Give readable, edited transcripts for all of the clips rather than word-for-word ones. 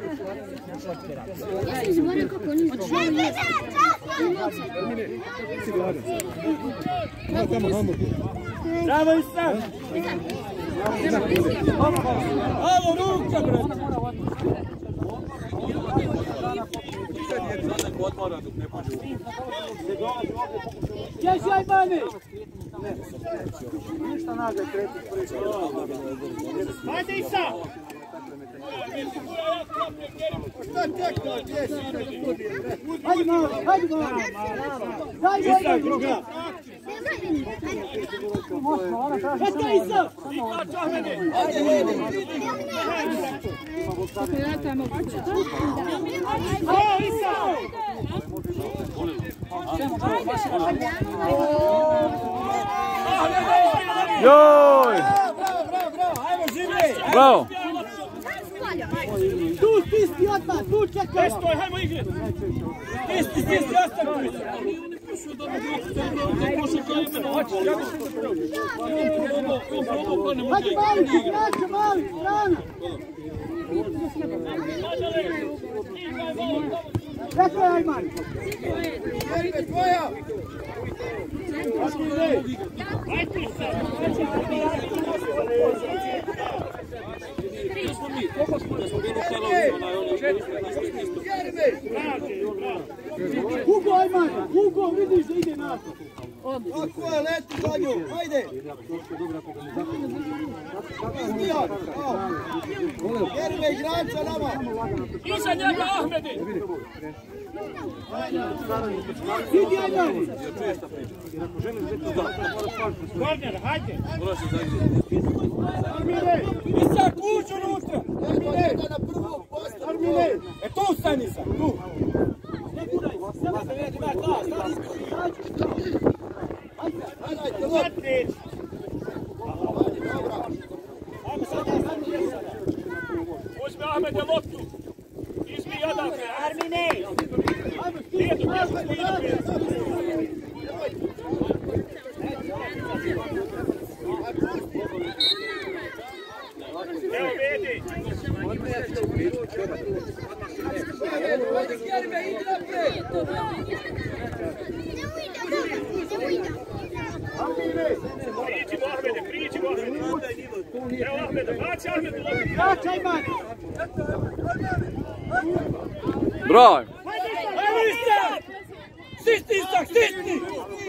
Ja sam zaboravio kako oni izgledaju. Bravo Isan! Ovo ruka, brate! Ježi, Ajmani! Ništa naga krepi prvi. Hajde Isa! Šta tekno, gdje si? Hajde malo, hajde malo! Isa, druga! Eto Isa! Hajde Isa! Joj! Bravo! Tu stisni odmah, tu čekaj! Estoj, hajmo igre! Stisni, ostavi! Hajde mali, igrače, mali, strana! Čekaj, Ajman! Jerime, tvoja! Hugo, Ajman! Hugo, vidiš da ide napad! Tako je, leti za nju, hajde! Jerime, igrača nama! Iza njega, Ahmedi! Idi, Ajman! Korner, hajde! Armine! Isak, uđu unutra! Armine! Armine! E tu stani sam, tu! Ne guraj, samo se vidi na glas, stani ispred! Hajde, hajde! Uzmi Ahmede loptu! Izmi jedan! Armine! Evo vidi! Priđi Ahmede, priđi Ahmede! Evo Ahmede, baci Ahmede loptu! Baci Ajman! Bravo! Evo Isak! Stisni Isak, stisni!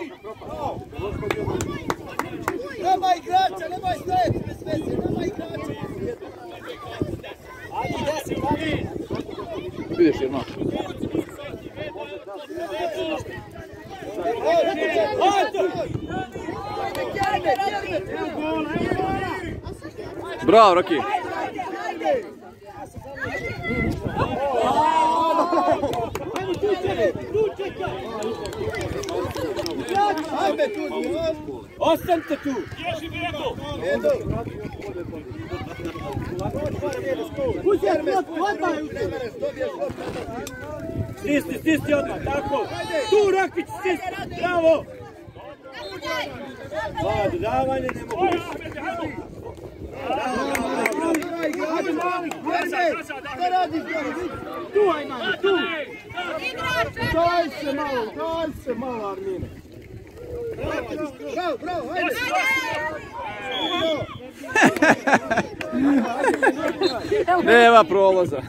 Nema igrača, nemoj stojati bez veze, nema igrača! Ajde, desi, mami! Vidiš jedno. Bravo, Roki! Ajde, tu čekaj, tu čekaj! Ajde, tu, ostanite tu! Ježi Vedo! Vedo! Uzjer, odmah! Stisni odmah, tako! Tu, Rakić, stisni! Bravo! Davanje ne mogu više! Hajde, mali! Šta radiš, tu, Ajman, tu! Daj se malo, Armine! Bravo, hajde! Nema prolaza.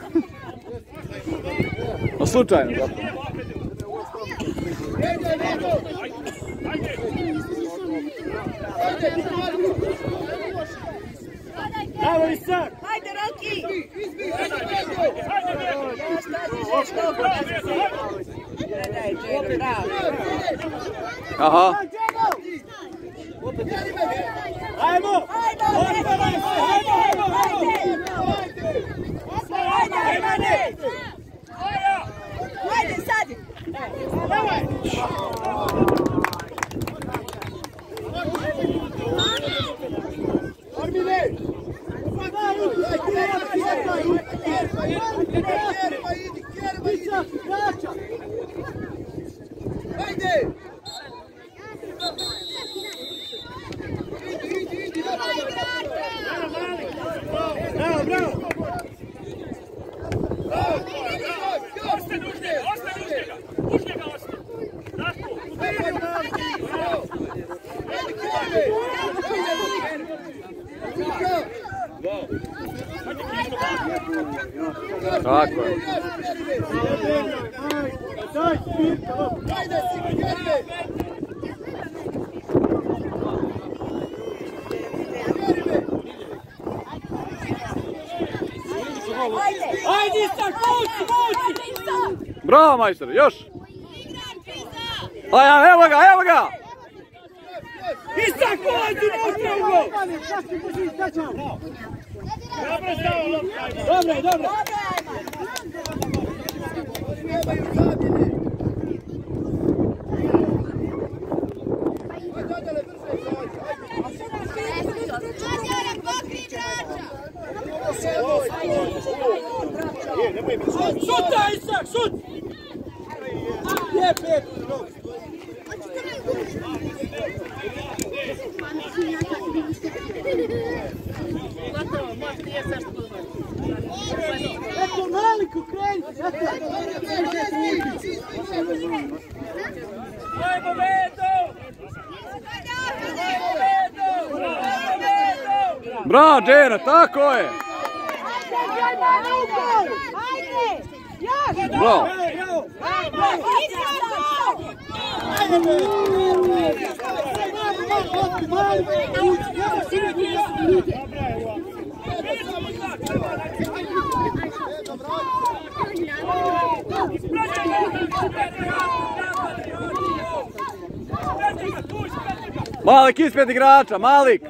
No slučajno, da. Bravo, Isak! Hajde, Roki! Aha. Ajmo! Hajde, sadi! Armine! Hajde! Bravo! Tako je. Ajde Isak, moći! Bravo majstor, još! Aj, evo ga! Isak, ulazi unutra u gol! Dobro! Šuta Isak, šut! Lijep! Eto Maliku kreni! Ajmo Vedo! Bravo Džena, tako je! Bravo! Malik ispred igrača, Malik!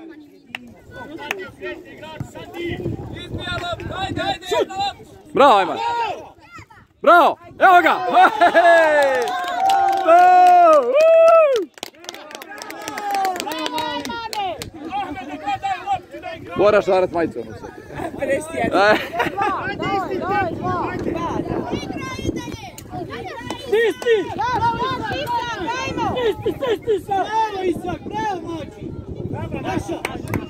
Bravo, Ajman! Bravo! Evo ga! Moraš varat majicu ono sad. Stisti! Bravo Isak, bravo moći! Naša!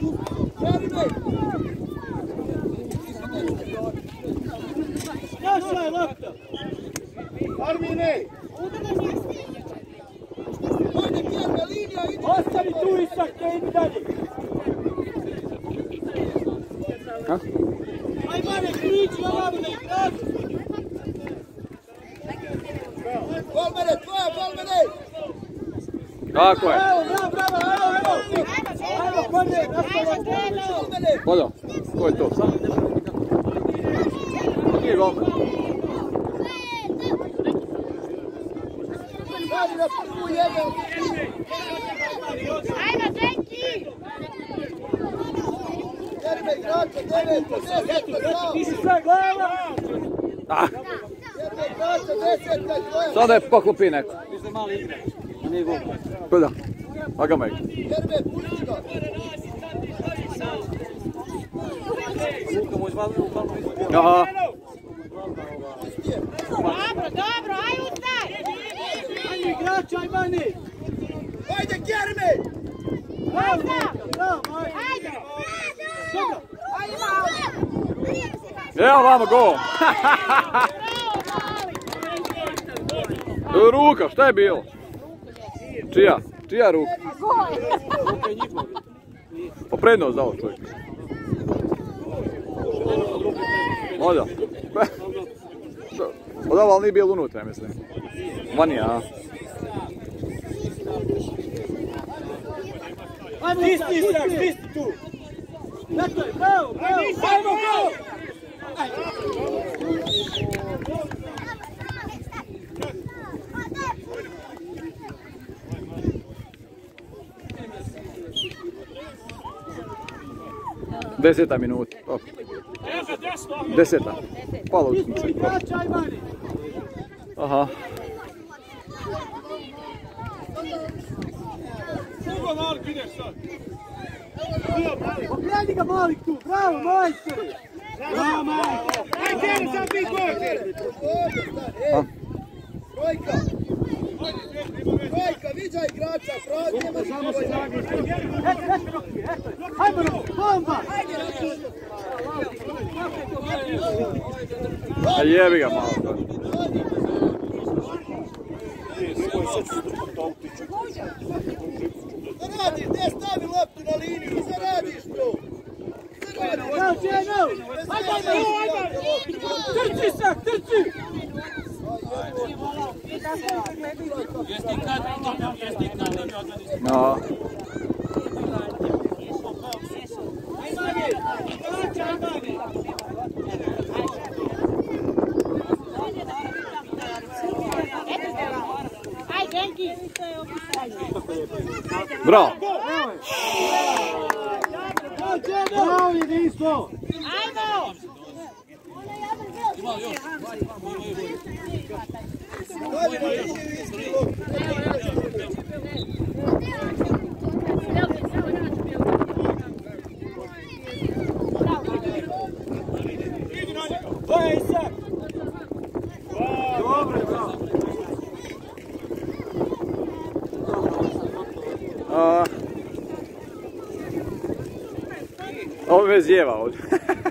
Naša je lopta! Armine! Ostavi tu Isak, ne idi dalje! Ajmane, kriči ovamo na igraču! Volmene, tvoja, Volmene! Kako je? Bravo, evo! Ajmo, konje, nastavljamo! Vodo, ko je to? Nije golman. Radi na prvu jedan! Ajmo, Denki! Jerme igrača, 9, 10, bravo! Ti si sve glava! Jerme igrača, 10, tvoja! Sada je poklopi neko. Ti si mali igrač, a nije golman. Pa da, agama je. Jerme, pusti ga! Luka mu izvali u palmu izvali. Aha. Dobro, aj ustaj! Ajde igrač, Ajmane! Ajde, Jerme! Bravo, Ajde! dobro! Evo vamo gol. Ruka, šta je bilo? Čija? Čija ruka? Poprednost za ovo čovjek. Oda. Oda, ali nije bilo unutra, mislim. Vanija, a? Stisti tu! Dakle, bravo! Ajmo, bravo! Deseta minuta. 10. Pola utakmice. Igrač, Ajmane! Aha. Ugo, Malik, ideš sad! Okreni ga Malik tu, bravo majstor! Bravo Malik! Ajde, Jerme, sad ti gođe! Trojka! Trojka, viđa igrača, pravo! Samo se nagli! Ajmo, bomba! A jebi ga malo. sad ću se to utiču. Šta radiš? Gdje stavi loptu na liniju? Šta radiš to? Šta radiš? Trči sad, trči! No. Aj, Genki! Bravo! Bravo, jedinstvo! Ajmo! Dalje na liniju isti loptu. To je Isak! Dobro, bravo! Ovo me zjeva ovdje.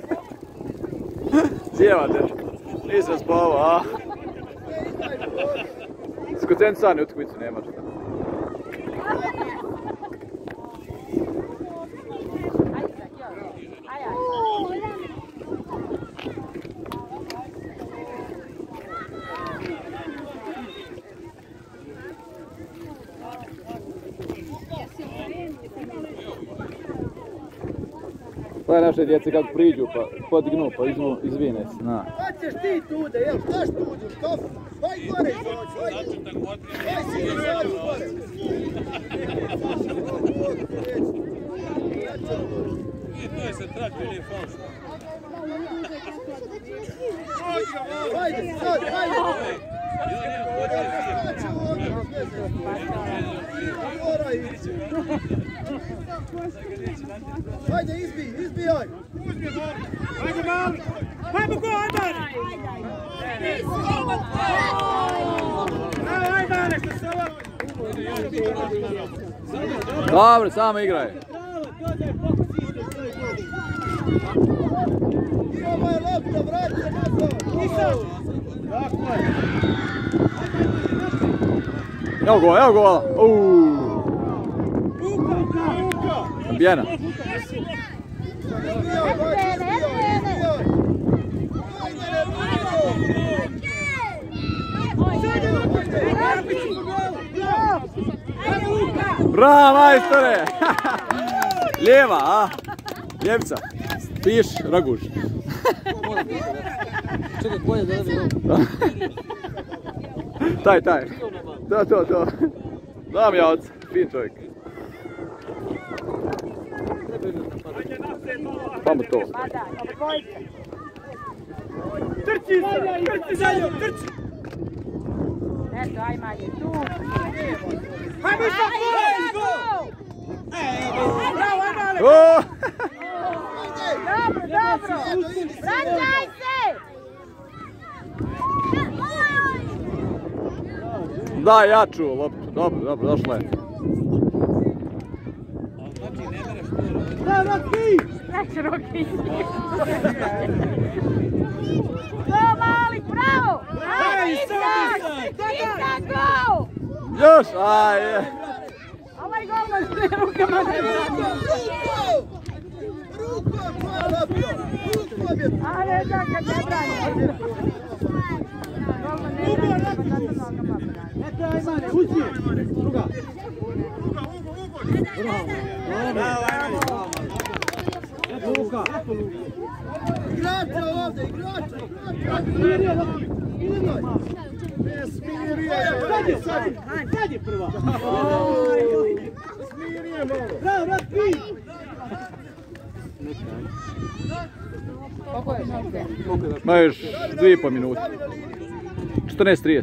Zjeva dečko. Nisam spavao, a? Skoncentrisani utakmicu nema šta. To je naše djece kad priđu pa podignu pa izvine se. Na. Kad ćeš ti tude, jel? Znaš tu uđu, škof? Vaj gore izađi, vaj. Vaj si izađi gore. Hajde, sad, hajde. Hajde, izbijaj. Hajde, mali! Hajmo go, Andar! Hajde, Andar, što se ovo... Dobro, samo igraj. I ovo je lopta, vrati se nazad. Tako je. Evo gola, evo gola. Bijena. Bravo, majstore! Lijeva, a? Ljevca. Piš, Raguž. Čekaj, ko je da Taj. To. Znam ja oca, fin čovjek. Pa mu to. Trči za njom, trči! Eto, aj manje, tu! Hajmo sad, gol! Bravo, Andale! Dobro! Vraćaj se! Daj jaču loptu, dobro, došla je. Znači, Roki! Go, mali, bravo! Ajde, Isak, go! Još, aj! Ovaj gol nas ne rukama ne brani! Rukom, tvoja lopta! Rukom je! A ne znam kad ne brani! Golman ne brani, zato nogama brani. Eto, Ajmane, uđi! Druga! Bravo, Ajmane! Eto, Luka! Igrača ovdje, igrača! Sad je prva! Smirije malo! Bravo, Ratki! Koliko je novce? Ma još 2,5 minute. 14:30.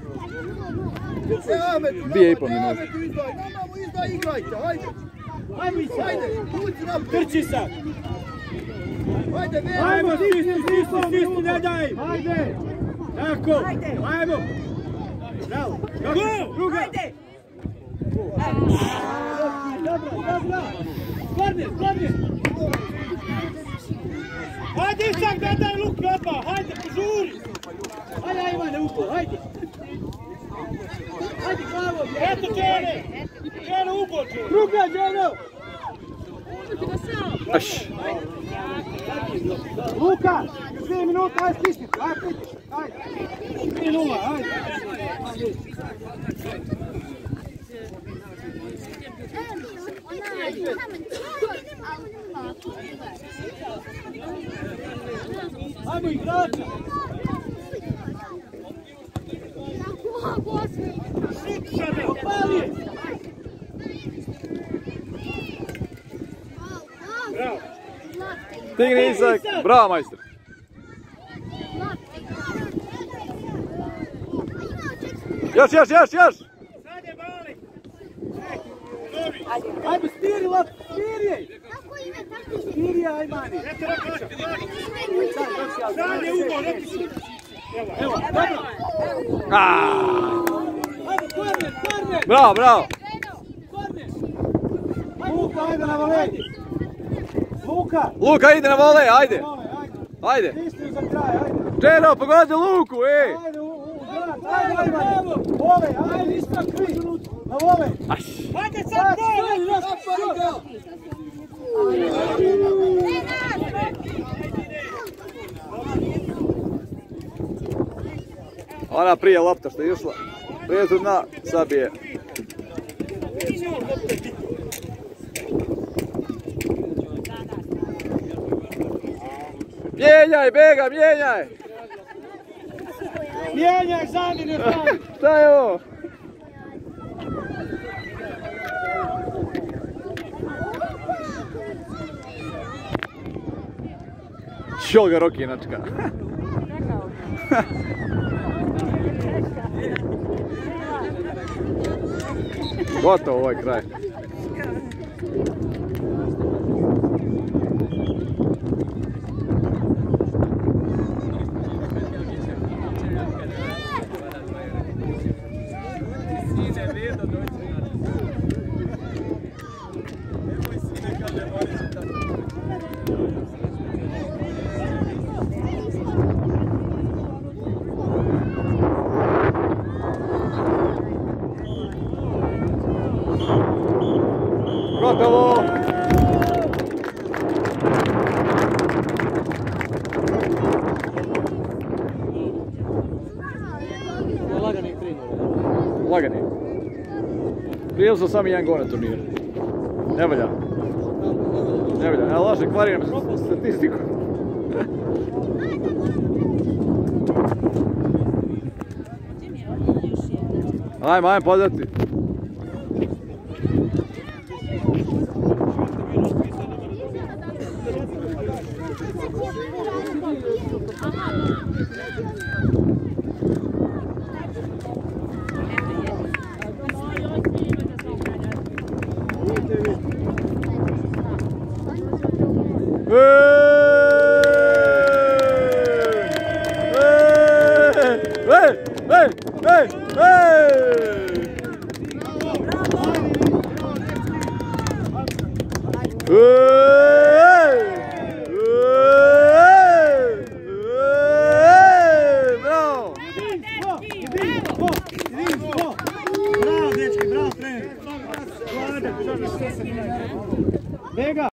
2,5 minute. Namamo izdaj, igrajte, hajde! Ajmo i sad! Hajde, uđi naprijed! Trči sad! Hajde, ne! Ajmo, stisni, ne daj! Hajde! Tako! Ajmo! Bravo! Druga! Hajde! Dobro! Skornje! Hajde, Isak, ne daj Luki oba! Hajde, požuri! Hajde, Ivane, upo, hajde! Hajde, glava! Ajde stisnite, ajde pritište, ajde. 3-0, ajde. Ajmo igrača. Opali. Bravo. Stigni Isak, bravo majster. Još! Ajde, spiri lop, spiri jej! Spiri je, Ajmani! Sad je Ugo, rekli. Evo, dobro! Ajde, korner! Bravo! Luka, ajde na volej! Luka ide na volej, ajde! Istinu za kraj, ajde! Čero, pogodi Luku, ej! Ajde, Ajmani! Volej, ajde, ispred kri! Na volej! Ajde sad gol! Ona prije lopta što je išla. Prijezu dna, sabije. Mijenjaj, Bega, mijenjaj! Mijenjaj, zamjene, pravi! Šta je ovo? Šol ga Roki načka. Gotovo ovaj kraj. Gotovo! Lagani. Prijel sam sam jedan gol na turniru. Ne valja. Ja lažem, kvariram statistiku. Ajmo podati. Hey!